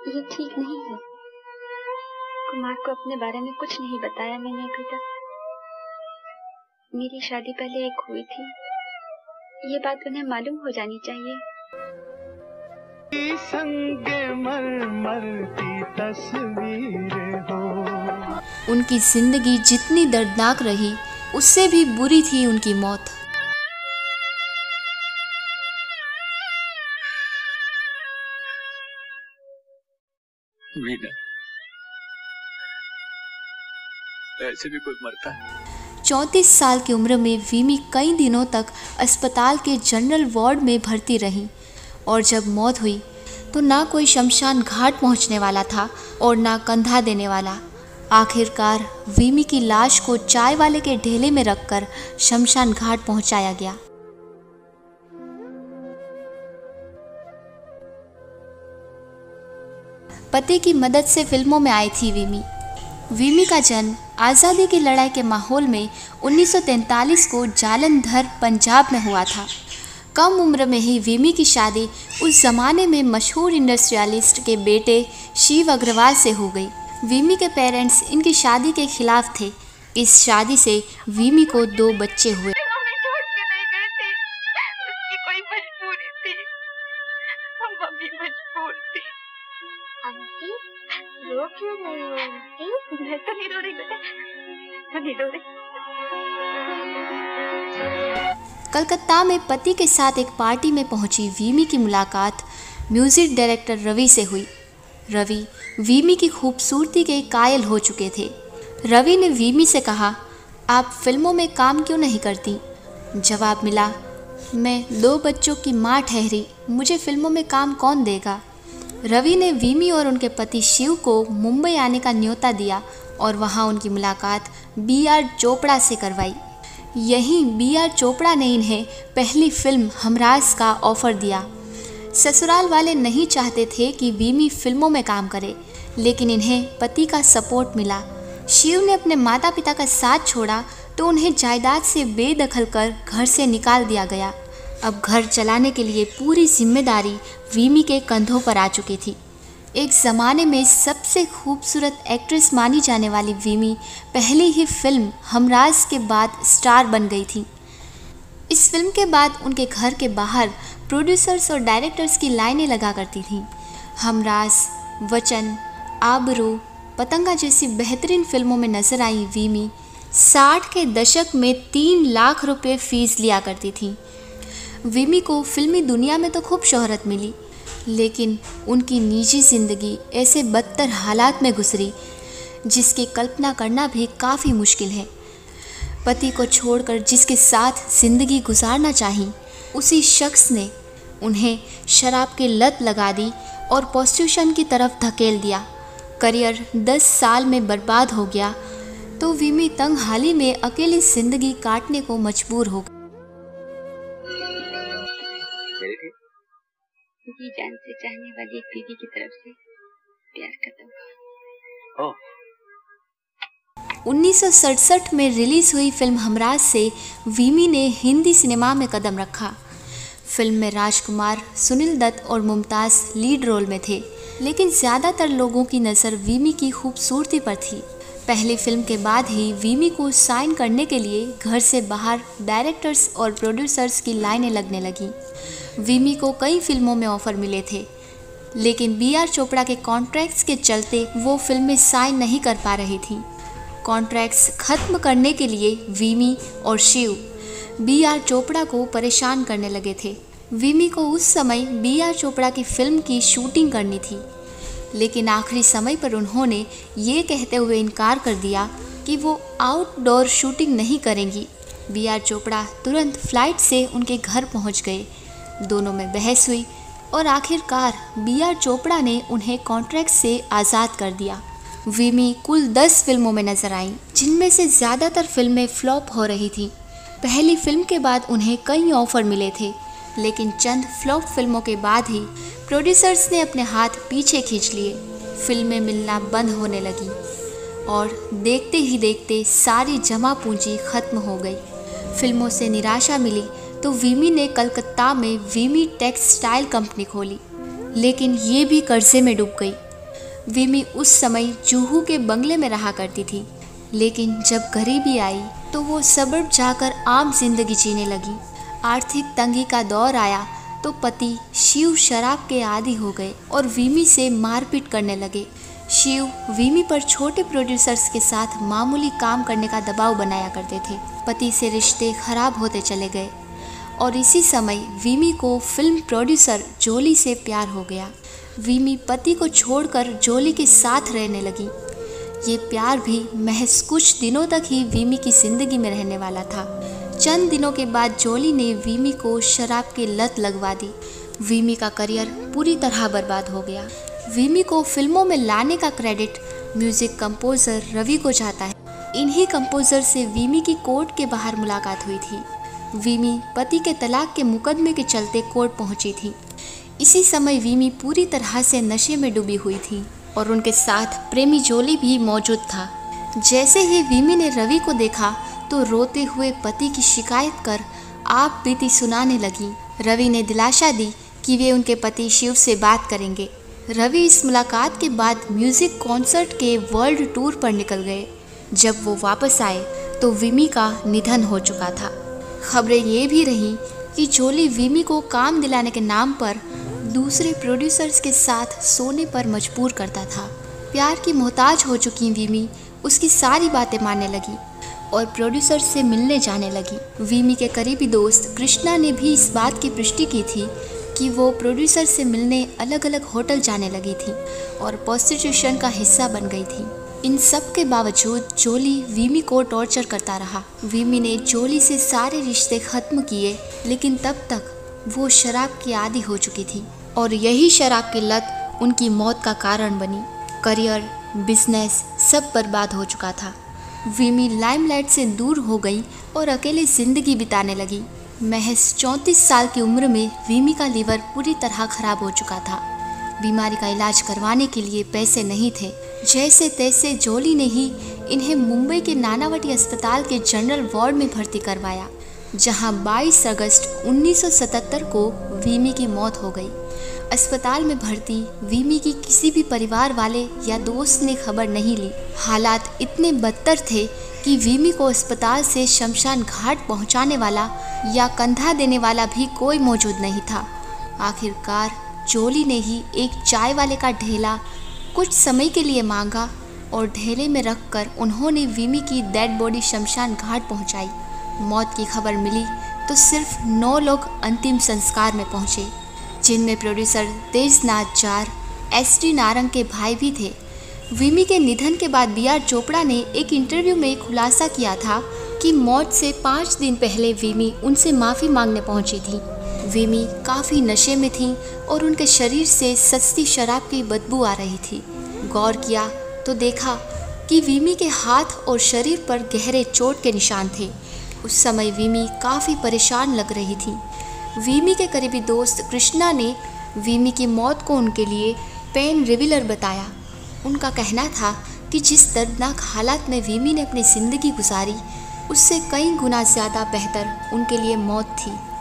ये ठीक नहीं है। कुमार को अपने बारे में कुछ नहीं बताया मैंने अभी तक। मेरी शादी पहले एक हुई थी, ये बात उन्हें मालूम हो जानी चाहिए। संगे मरमर की तस्वीर हो। उनकी जिंदगी जितनी दर्दनाक रही, उससे भी बुरी थी उनकी मौत। मीना, ऐसे भी कोई मरता है? 34 साल की उम्र में वीमी कई दिनों तक अस्पताल के जनरल वार्ड में भर्ती रहीं और जब मौत हुई तो ना कोई शमशान घाट पहुंचने वाला था और ना कंधा देने वाला। आखिरकार वीमी की लाश को चाय वाले के ढेले में रखकर शमशान घाट पहुंचाया गया। पति की मदद से फिल्मों में आई थी वीमी। वीमी का जन्म आज़ादी की लड़ाई के माहौल में 1943 को जालंधर पंजाब में हुआ था। कम उम्र में ही वीमी की शादी उस जमाने में मशहूर इंडस्ट्रियलिस्ट के बेटे शिव अग्रवाल से हो गई। वीमी के पेरेंट्स इनकी शादी के खिलाफ थे। इस शादी से वीमी को 2 बच्चे हुए। रो क्यों रही हो आंटी? मैं तो नहीं रो रही बेटा, मैं नहीं रो रही। कलकत्ता में पति के साथ एक पार्टी में पहुंची वीमी की मुलाकात म्यूजिक डायरेक्टर रवि से हुई। रवि वीमी की खूबसूरती के कायल हो चुके थे। रवि ने वीमी से कहा, आप फिल्मों में काम क्यों नहीं करती? जवाब मिला, मैं 2 बच्चों की माँ ठहरी, मुझे फिल्मों में काम कौन देगा? रवि ने वीमी और उनके पति शिव को मुंबई आने का न्योता दिया और वहां उनकी मुलाकात B.R. चोपड़ा से करवाई। यहीं B.R. चोपड़ा ने इन्हें पहली फिल्म हमराज का ऑफ़र दिया। ससुराल वाले नहीं चाहते थे कि वीमी फिल्मों में काम करे, लेकिन इन्हें पति का सपोर्ट मिला। शिव ने अपने माता पिता का साथ छोड़ा तो उन्हें जायदाद से बेदखल कर घर से निकाल दिया गया। अब घर चलाने के लिए पूरी जिम्मेदारी वीमी के कंधों पर आ चुकी थी। एक ज़माने में सबसे खूबसूरत एक्ट्रेस मानी जाने वाली वीमी पहली ही फिल्म हमराज के बाद स्टार बन गई थी। इस फिल्म के बाद उनके घर के बाहर प्रोड्यूसर्स और डायरेक्टर्स की लाइनें लगा करती थीं। हमराज, वचन, आबरू, पतंगा जैसी बेहतरीन फिल्मों में नजर आई वीमी 60 के दशक में 3 लाख रुपए फीस लिया करती थी। वीमी को फिल्मी दुनिया में तो खूब शोहरत मिली, लेकिन उनकी निजी ज़िंदगी ऐसे बदतर हालात में गुजरी जिसकी कल्पना करना भी काफ़ी मुश्किल है। पति को छोड़कर जिसके साथ ज़िंदगी गुजारना चाही, उसी शख्स ने उन्हें शराब की लत लगा दी और प्रोस्टिट्यूशन की तरफ धकेल दिया। करियर 10 साल में बर्बाद हो गया तो वीमी तंग हाली में अकेली ज़िंदगी काटने को मजबूर हो गई। जी जान से चाहने वाली एक बीवी की तरफ से प्यार का तोहफा। 1967 में रिलीज हुई फिल्म हमराज से वीमी ने हिंदी सिनेमा में कदम रखा। फिल्म में राजकुमार, सुनील दत्त और मुमताज़ लीड रोल में थे, लेकिन ज़्यादातर लोगों की नज़र वीमी की खूबसूरती पर थी। पहली फिल्म के बाद ही वीमी को साइन करने के लिए घर से बाहर डायरेक्टर्स और प्रोड्यूसर्स की लाइनें लगने लगीं। वीमी को कई फिल्मों में ऑफ़र मिले थे, लेकिन B.R. चोपड़ा के कॉन्ट्रैक्ट्स के चलते वो फिल्में साइन नहीं कर पा रही थी। कॉन्ट्रैक्ट्स खत्म करने के लिए वीमी और शिव B.R. चोपड़ा को परेशान करने लगे थे। वीमी को उस समय B.R. चोपड़ा की फिल्म की शूटिंग करनी थी, लेकिन आखिरी समय पर उन्होंने ये कहते हुए इनकार कर दिया कि वो आउटडोर शूटिंग नहीं करेंगी। B.R. चोपड़ा तुरंत फ्लाइट से उनके घर पहुंच गए। दोनों में बहस हुई और आखिरकार B.R. चोपड़ा ने उन्हें कॉन्ट्रैक्ट से आज़ाद कर दिया। वीमी कुल 10 फिल्मों में नजर आईं, जिनमें से ज़्यादातर फिल्में फ्लॉप हो रही थीं। पहली फिल्म के बाद उन्हें कई ऑफ़र मिले थे, लेकिन चंद फ्लॉप फिल्मों के बाद ही प्रोड्यूसर्स ने अपने हाथ पीछे खींच लिए। फिल्में मिलना बंद होने लगी और देखते ही देखते सारी जमा पूंजी खत्म हो गई। फिल्मों से निराशा मिली तो वीमी ने कलकत्ता में वीमी टेक्सटाइल कंपनी खोली, लेकिन ये भी कर्जे में डूब गई। वीमी उस समय जुहू के बंगले में रहा करती थी, लेकिन जब गरीबी आई तो वो सबर्ब जाकर आम जिंदगी जीने लगी। आर्थिक तंगी का दौर आया तो पति शिव शराब के आदी हो गए और वीमी से मारपीट करने लगे। शिव वीमी पर छोटे प्रोड्यूसर्स के साथ मामूली काम करने का दबाव बनाया करते थे। पति से रिश्ते खराब होते चले गए और इसी समय वीमी को फिल्म प्रोड्यूसर जोली से प्यार हो गया। वीमी पति को छोड़कर जोली के साथ रहने लगी। ये प्यार भी महज कुछ दिनों तक ही वीमी की जिंदगी में रहने वाला था। चंद दिनों के बाद जोली ने वीमी को शराब की लत लगवा दी। वीमी का करियर पूरी तरह बर्बाद हो गया। वीमी को फिल्मों में लाने का क्रेडिट म्यूजिक कंपोजर रवि को जाता है। इन्हीं कंपोजर से वीमी की कोर्ट के बाहर मुलाकात हुई थी। वीमी पति के तलाक के मुकदमे के चलते कोर्ट पहुंची थी। इसी समय वीमी पूरी तरह से नशे में डूबी हुई थी और उनके साथ प्रेमी जोली भी मौजूद था। जैसे ही वीमी ने रवि को देखा तो रोते हुए पति की शिकायत कर आप बीती सुनाने लगी। रवि ने दिलासा दी कि वे उनके पति शिव से बात करेंगे। रवि इस मुलाकात के बाद म्यूजिक कॉन्सर्ट के वर्ल्ड टूर पर निकल गए। जब वो वापस आए तो वीमी का निधन हो चुका था। खबरें ये भी रहीं कि जोली वीमी को काम दिलाने के नाम पर दूसरे प्रोड्यूसर्स के साथ सोने पर मजबूर करता था। प्यार की मोहताज हो चुकी वीमी उसकी सारी बातें मानने लगी और प्रोड्यूसर से मिलने जाने लगी। वीमी के करीबी दोस्त कृष्णा ने भी इस बात की पुष्टि की थी कि वो प्रोड्यूसर से मिलने अलग अलग होटल जाने लगी थी और प्रोस्टिट्यूशन का हिस्सा बन गई थी। इन सब के बावजूद जोली वीमी को टॉर्चर करता रहा। वीमी ने जोली से सारे रिश्ते खत्म किए, लेकिन तब तक वो शराब की आदी हो चुकी थी और यही शराब की लत उनकी मौत का कारण बनी। करियर, बिजनेस सब बर्बाद हो चुका था। वीमी लाइमलाइट से दूर हो गई और अकेले जिंदगी बिताने लगी। महज 34 साल की उम्र में वीमी का लीवर पूरी तरह खराब हो चुका था। बीमारी का इलाज करवाने के लिए पैसे नहीं थे। जैसे तैसे जोली ने ही इन्हें मुंबई के नानावटी अस्पताल के जनरल वार्ड में भर्ती करवाया, जहां 22 अगस्त 1977 को वीमी की मौत हो गई। अस्पताल में भर्ती वीमी की किसी भी परिवार वाले या दोस्त ने खबर नहीं ली। हालात इतने बदतर थे कि वीमी को अस्पताल से शमशान घाट पहुंचाने वाला या कंधा देने वाला भी कोई मौजूद नहीं था। आखिरकार जोली ने ही एक चाय वाले का ढेला कुछ समय के लिए मांगा और ढेले में रखकर उन्होंने वीमी की डेड बॉडी शमशान घाट पहुंचाई। मौत की खबर मिली तो सिर्फ 9 लोग अंतिम संस्कार में पहुंचे, जिनमें प्रोड्यूसर तेजनाथ जार, एस.डी. नारंग के भाई भी थे। वीमी के निधन के बाद बी.आर. चोपड़ा ने एक इंटरव्यू में खुलासा किया था कि मौत से 5 दिन पहले वीमी उनसे माफ़ी मांगने पहुंची थी। वीमी काफ़ी नशे में थी और उनके शरीर से सस्ती शराब की बदबू आ रही थी। गौर किया तो देखा कि वीमी के हाथ और शरीर पर गहरे चोट के निशान थे। उस समय वीमी काफ़ी परेशान लग रही थी। वीमी के करीबी दोस्त कृष्णा ने वीमी की मौत को उनके लिए पेन रिवीलर बताया। उनका कहना था कि जिस दर्दनाक हालात में वीमी ने अपनी ज़िंदगी गुजारी, उससे कई गुना ज़्यादा बेहतर उनके लिए मौत थी।